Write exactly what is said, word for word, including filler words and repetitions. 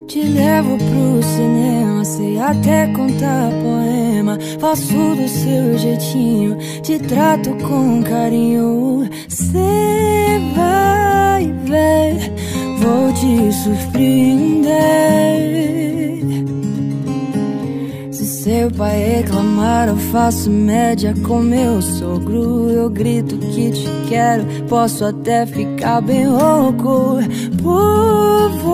Te levo pro cinema, sei até contar poema. Faço do seu jeitinho, te trato com carinho. Cê vai ver, vou te surpreender. Se seu pai reclamar, eu faço média com meu sogro. Eu grito que te quero, posso até ficar bem rouco. Por